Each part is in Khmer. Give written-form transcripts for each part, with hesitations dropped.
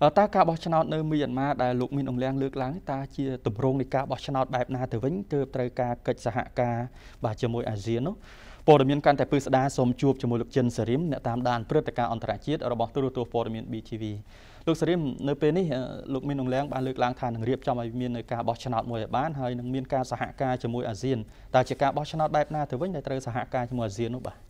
តើការបោះឆ្នោតនៅមីយ៉ាន់ម៉ាដែលលោកមានអង្លាំងលើកឡើងតើជាទម្រង់នៃការបោះឆ្នោតបែបណាទៅវិញទើបត្រូវការកិច្ចសហការបាទជាមួយអាស៊ាននោះព័ត៌មានកាន់តែពឹស្ដារសូមជួបជាមួយលោកចិនសេរីមអ្នកតាមដានព្រឹត្តិការណ៍អន្តរជាតិរបស់ទូរទស្សន៍ព័ត៌មាន BTV លោកសេរីមនៅពេលនេះលោកមានអង្លាំងបានលើកឡើងថានឹងរៀបចំឲ្យមាននៅការបោះឆ្នោតមួយឲ្យបានហើយនឹងមានការសហការជាមួយអាស៊ានតើជាការបោះឆ្នោតបែបណាទៅវិញដែលត្រូវសហការជាមួយអាស៊ាននោះបាទ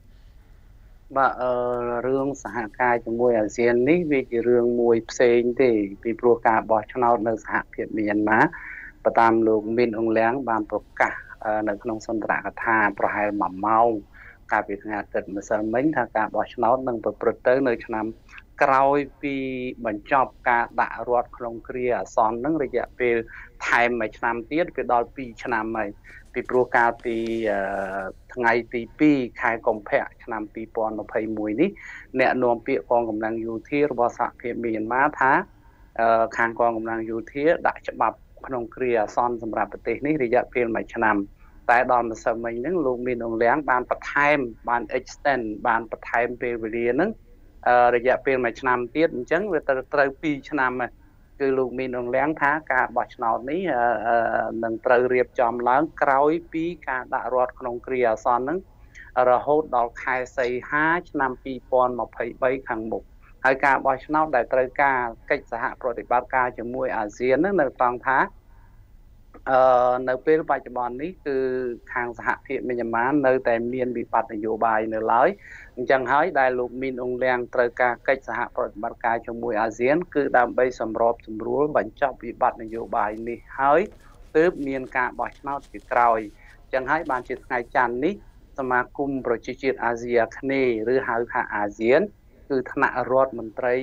រឿងសហការជាមួយអាស៊ាននេះវាជារឿងមួយផ្សេងទេពីព្រោះការបោះឆ្នោតនៅសហភាពមីយ៉ាន់ម៉ាបើតាមលោកមានអង្លាំងបានប្រកាសនៅក្នុងសន្ទរកថាប្រហែល1ម៉ោងកាលពីថ្ងៃអាទិត្យម្សិលមិញថាការបោះឆ្នោតនឹងប្រព្រឹត្តទៅនៅឆ្នាំក្រោយពីបញ្ចប់ការដាក់រដ្ឋក្នុងគ្រាអាសន្ននឹងរយៈពេលថែមមួយឆ្នាំទៀតគឺដល់2ឆ្នាំហើយពីព្រោះកាលពីថ្ងៃទី2ខែកុម្ភៈឆ្នាំ2021នេះអ្នកនាំពាក្យកងកម្លាំងយោធារបស់សហភាពមីយ៉ាន់ម៉ាថាខាងកងកម្លាំងយោធាដាក់ច្បាប់ក្នុងគ្រាអាសន្នសម្រាប់ប្រទេសនេះរយៈពេល1ឆ្នាំតែដល់ម្សិលមិញហ្នឹងលោកមានអង្លាំងបានបន្ថែមបាន extend បានបន្ថែមពេលវេលាហ្នឹងរយៈពេល1ឆ្នាំទៀតអញ្ចឹងវាត្រូវ2ឆ្នាំហើយគឺលោកមានអង្លាំងថាការបោះឆ្នោតនេះនឹងត្រូវរៀបចំឡើងក្រោយពីការដាក់រដ្ឋក្នុងគ្រាអាសន្នហ្នឹងរហូតដល់ខែសីហាឆ្នាំ2023ខាងមុខហើយការបោះឆ្នោតដែលត្រូវការកិច្ចសហប្រតិបត្តិការជាមួយអាស៊ានហ្នឹងនៅត្រង់ថានៅពេលបច្ចុប្បន្ននេះគឺខាងសហភាពមីយ៉ាន់ម៉ានៅតែមានវិបត្តិនយោបាយនៅឡើយអញ្ចឹងហើយដែលលោកមានអង្លាំងត្រូវការកិច្ចសហប្រតិបត្តិការជាមួយអាស៊ានគឺដើម្បីសម្របសម្រួលបញ្ចប់វិបត្តិនយោបាយនេះហើយទើបមានការបោះឆ្នោតជាក្រោយអញ្ចឹងហើយបានជាថ្ងៃច័ន្ទនេះសមាគមប្រជាជាតិអាស៊ីអាគ្នេយ៍ឬហៅថាអាស៊ានគឺថ្នាក់រដ្ឋមន្ត្រី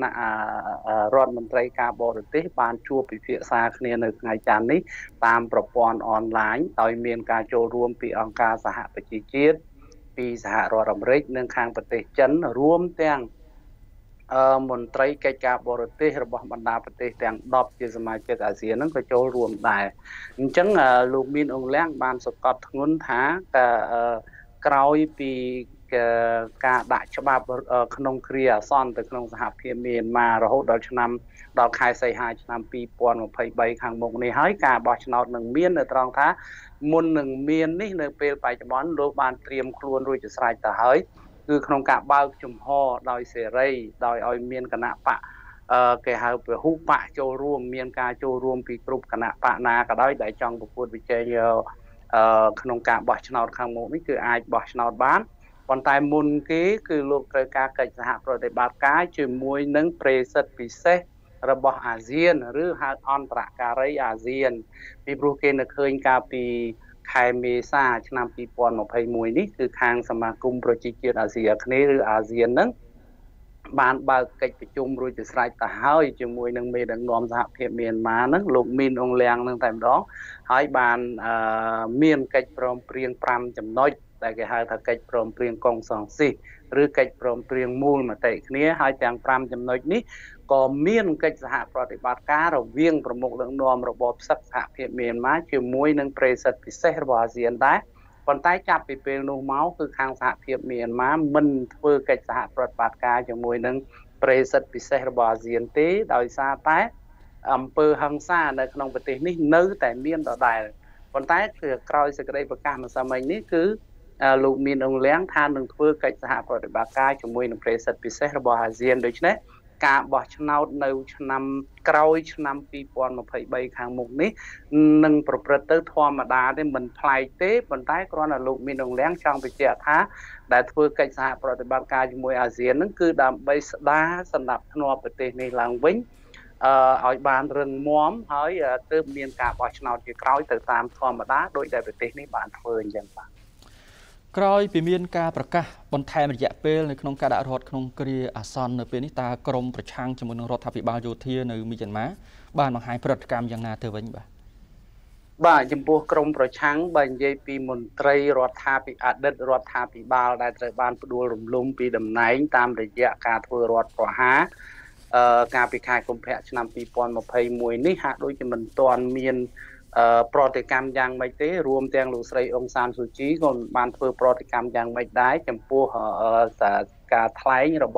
ការបរទេសបានជួបពិភាក្សាគ្នានៅថ្ងៃច័ន្ទនេះតាមប្រព័ន្ធអនឡាញដោយមានការចូលរួមពីអង្គការសហប្រជាជាតិពីសហរដ្ឋអាមេរិកនិងខាងប្រទេសចិនរួមទាំងមន្ត្រីកិច្ចការបរទេសរបស់បណ្ដាប្រទេសទាំង10ជាសមាជិកអាស៊ានហ្នឹងក៏ចូលរួមដែរអញ្ចឹងលោកមានអង្លាំងបានសង្កត់ធ្ងន់ថាក្រោយពីការដាក់ច្បាប់ក្នុងគ្រាអាសន្នទៅក្នុងសហភាពមីយ៉ាន់ម៉ារហូតដល់ខែសីហាឆ្នាំ2023ខាងមុខនេះហើយការបោះឆ្នោតនឹងមាននៅត្រង់ថាមុននឹងមាននេះនៅពេលបច្ចុប្បន្នលោកបានត្រៀមខ្លួនរួចជាស្រេចទៅហើយគឺក្នុងការបើកចំហដោយសេរីដោយឲ្យមានគណៈបកគេហៅពហុបកចូលរួមមានការចូលរួមពីគ្រប់គណៈបកណាក៏ដោយដែលចង់ប្រកួតប្រជែងក្នុងការបោះឆ្នោតខាងមុខនេះគឺអាចបោះឆ្នោតបានប៉ុន្តែមុនគេគឺលោកត្រូវការកិច្ចសហប្រតិបត្តិការជាមួយនឹងប្រេសិតពិសេសរបស់អាស៊ានឬហៅអន្តរការីអាស៊ានពីព្រោះគេនៅឃើញកាលពីខែមេសាឆ្នាំ2021នេះគឺខាងសមាគមប្រជាជាតិអាស៊ីអាគ្នេយ៍ឬអាស៊ានហ្នឹងបានបើកកិច្ចប្រជុំរួចជាស្រេចទៅហើយជាមួយនឹងមេដឹកនាំសហភាពមីយ៉ាន់ម៉ាហ្នឹងលោកមីនអង្លាំងហ្នឹងតែម្ដងហើយបានមានកិច្ចព្រមព្រៀង5ចំណុចដែលគេហៅថាកិច្ចព្រមព្រៀងកុងសង្ស៊ីសឬកិច្ចព្រមព្រៀងមូលមតិគ្នាហើយទាំង5ចំណុចនេះក៏មានកិច្ចសហប្រតិបត្តិការរវាងប្រមុខដឹកនាំរបបសឹកសហភាពមីយ៉ាន់ម៉ាជាមួយនឹងប្រេសិតពិសេសរបស់អាស៊ានដែរប៉ុន្តែចាប់ពីពេលនោះមកគឺខាងសហភាពមីយ៉ាន់ម៉ាមិនធ្វើកិច្ចសហប្រតិបត្តិការជាមួយនឹងប្រេសិតពិសេសរបស់អាស៊ានទេដោយសារតែអំពើហិង្សានៅក្នុងប្រទេសនេះនៅតែមានដដែលប៉ុន្តែគឺក្រោយសេចក្តីប្រកាសម្សិលមិញនេះគឺលោកមានអង្លាំងថានឹងធ្វើកិច្ចសហប្រតិបត្តិការជាមួយនឹងប្រេសិតពិសេសរបស់អាស៊ានដូច្នេះការបោះឆ្នោតនៅឆ្នាំក្រោយឆ្នាំ2023ខាងមុខនេះនឹងប្រព្រឹត្តទៅធម្មតាទេមិនប្លែកទេប៉ុន្តែគ្រាន់តែលោកមានអង្លាំងចង់បញ្ជាក់ថាដែលធ្វើកិច្ចសហប្រតិបត្តិការជាមួយអាស៊ានហ្នឹងគឺដើម្បីស្ដារសណ្ដាប់ធ្នាប់ប្រទេសនេះឡើងវិញឲ្យបានរឹងមាំហើយទើបមានការបោះឆ្នោតជាក្រោយទៅតាមធម្មតាដោយដែលប្រទេសនេះបានធ្វើអញ្ចឹងបាទក្រោយពីមានការប្រកាសបន្ថែមរយៈពេលនៅក្នុងការដាក់រដ្ឋក្នុងគ្រាអាសន្ននៅពេលនេះតើក្រមប្រឆាំងជាមួយនឹងរដ្ឋាភិបាលយោធានៅមីយ៉ាន់ម៉ាបានបង្ហាញប្រតិកម្មយ៉ាងណាទៅវិញបាទចំពោះក្រមប្រឆាំងបើនិយាយពីមន្ត្រីរដ្ឋាភិបាលអតីតរដ្ឋាភិបាលដែលត្រូវបានផ្ដួលរំលំពីតំណែងតាមរយៈការធ្វើរដ្ឋប្រហារកាលពីខែកុម្ភៈឆ្នាំ2021នេះហាក់ដូចជាមិនទាន់មានប្រតិកម្មយ៉ាងម៉េចទេរួមទាំងលោកស្រីអ៊ុងសានស៊ូជីក៏បានធ្វើប្រតិកម្មយ៉ាងម៉េចដែរចំពោះការថ្លែងរបស់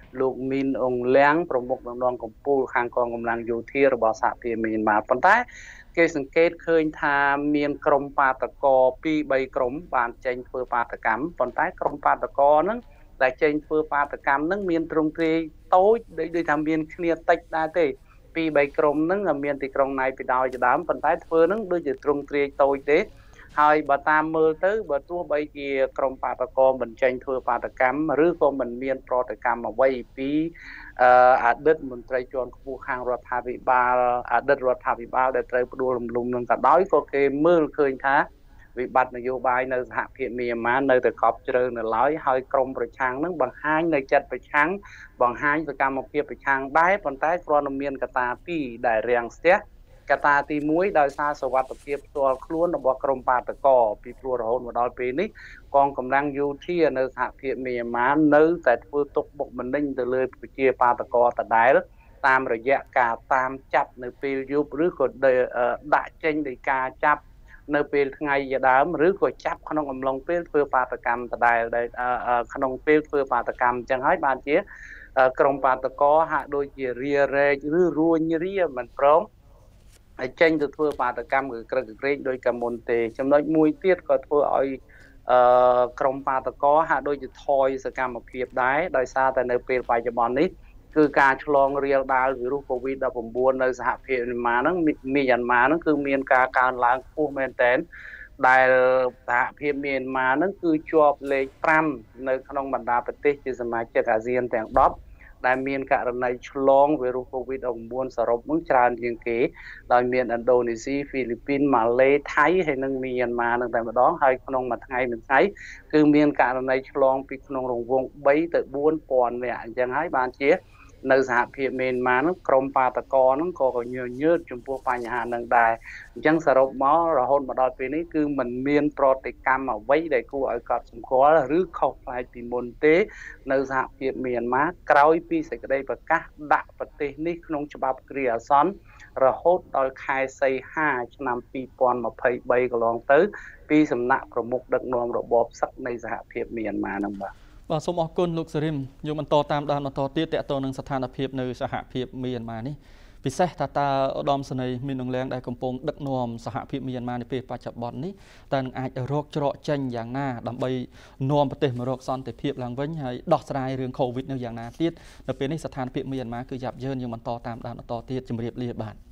លោកមីនអងលៀងប្រមុខតំណងកម្ពុជាខាងកងកម្លាំងយោធារបស់សហភាពមីយ៉ាន់ម៉ាប៉ុន្តែគេសង្កេតឃើញថាមានក្រុមបាតកោ 2-3 ក្រុមបានចេញធ្វើបាតកម្មប៉ុន្តែក្រុមបាតកោហ្នឹងដែលចេញធ្វើបាតកម្មហ្នឹងមានទ្រង់ទ្រាយតូចដូចថាមានគ្នាតិចដែរទេ 2-3 ក្រុមហ្នឹងមានទីក្រុងណៃពីដោយជាដើមប៉ុន្តែធ្វើហ្នឹងដូចជាទ្រង់ទ្រាយតូចទេហើយបើតាមមើលទៅបើទោះបីជាក្រុមបាតកោមិនចេញធ្វើបាតកម្មឬក៏មិនមានប្រតិកម្មអ្វីពីអតីតមន្ត្រីជាន់ខ្ពស់ខាងរដ្ឋាភិបាលអតីតរដ្ឋាភិបាលដែលត្រូវផ្ដួលរំលំនឹងក៏ដោយក៏គេមើលឃើញថាវិបត្តិនយោបាយនៅសហភាពមីយ៉ាន់ម៉ានៅតែកប់ជ្រៅនៅឡើយហើយក្រមប្រឆាំងនឹងបង្ហាញនៅចិត្តប្រឆាំងបង្ហាញសកម្មភាពប្រឆាំងដែរប៉ុន្តែគ្រាន់តែមានកត្តាពីរដែលរាំងស្ទះកត្តាទី1ដោយសារសវត្ថិភាពផ្ទាល់ខ្លួនរបស់ក្រមបាតកោពីព្រោះរហូតមកដល់ពេលនេះកងកម្លាំងយោធានៅសហភាពមីយ៉ាន់ម៉ានៅតែធ្វើទុកបុកម្នេញទៅលើប្រជាបាតកោដដែលតាមរយៈការតាមចាប់នៅពេលយប់ឬក៏ដាក់ចេញដោយការចាប់នៅពេលថ្ងៃជាដើមឬក៏ចាប់ក្នុងអំឡុងពេលធ្វើបាតកម្មដដែលក្នុងពេលធ្វើបាតកម្មអញ្ចឹងហើយបានជាក្រមបាតកោហាក់ដូចជារារែកឬរួញរាមិនព្រមហើយចេញទៅធ្វើបាតកម្មគឺក្រឹកក្រែងដោយកាមុនទេចំណុចមួយទៀតក៏ធ្វើឲ្យក្រមបាតកោហាក់ដូចជាថយសកម្មភាពដែរដោយសារតែនៅពេលបច្ចុប្បន្ននេះគឺការឆ្លងរាលដាលវីរុស COVID-19 នៅសហភាពមីយ៉ាន់ម៉ាហ្នឹងគឺមានការកើនឡើងខ្ពស់មែនទែនដែលសហភាពមីយ៉ាន់ម៉ាហ្នឹងគឺជាប់លេខ5នៅក្នុងបណ្ដាប្រទេសជាសមាជិកអាស៊ានទាំង10ដែលមានករណីឆ្លងវីរុស COVID-19 សរុបនឹងច្រើនជាងគេដោយមានឥណ្ឌូនេស៊ី ហ្វីលីពីន ម៉ាឡេ ថៃហើយនិងមីយ៉ាន់ម៉ានឹងតែម្ដងហើយក្នុងមួយថ្ងៃគឺមានករណីឆ្លងពីក្នុងរង្វង់3ទៅ4000នាក់អញ្ចឹងហើយបានជានៅសហភាពមីយ៉ាន់ម៉ានឹងក្រមបាតកោនឹងក៏ញញើតចំពោះបញ្ហានឹងដែរអញ្ចឹងសរុបមករហូតមកដល់ពេលនេះគឺมันមានប្រតិកម្មអ្វីដែលគួរឲ្យកត់សម្គាល់ឬខុសប្លែកពីមុនទេនៅសហភាពមីយ៉ាន់ម៉ាក្រោយពីសេចក្តីប្រកាសដាក់ប្រទេសនេះក្នុងច្បាប់គ្រាអាសន្នរហូតដល់ខែសីហាឆ្នាំ2023កន្លងទៅពីសំណាក់ប្រមុខដឹកនាំរបបសឹកនៃសហភាពមីយ៉ាន់ម៉ានឹងបាទសូមអរគុណលោកសេរីមយកបន្តតាមដានបន្តទៀតតទៅនឹងស្ថានភាពនៅសហភាពមីយ៉ាន់ម៉ានេះពិសេសថាតើឧត្តមសេនីយ៍មីនអងលៀងដែលកំពុងដឹកនាំសហភាពមីយ៉ាន់ម៉ានាពេលបច្ចុប្បន្ននេះតើនឹងអាចរកច្រកចេញយ៉ាងណាដើម្បីនាំប្រទេសមករកសន្តិភាពឡើងវិញហើយដោះស្រាយរឿងកូវីដនៅយ៉ាងណាទៀតនៅពេលនេះស្ថានភាពមីយ៉ាន់ម៉ាគឺយ៉ាប់យ៉ឺនយើងបន្តតាមដានបន្តទៀតជម្រាបលាបាទ